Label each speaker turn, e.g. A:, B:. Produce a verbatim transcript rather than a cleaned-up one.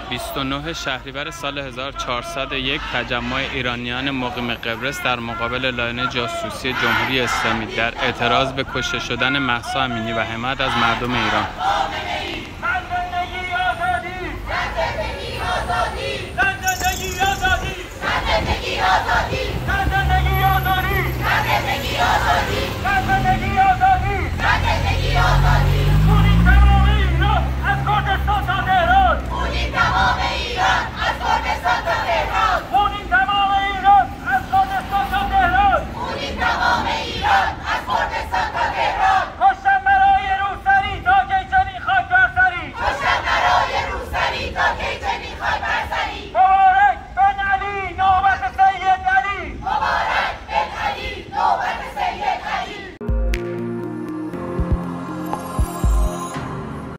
A: بیست و نه شهریور سال هزار و چهارصد و یک تجمع ایرانیان مقیم قبرس در مقابل لاینه جاسوسی جمهوری اسلامی در اعتراض به کشته شدن مهسا امینی و حمایت از مردم ایران.
B: زندگی آزادی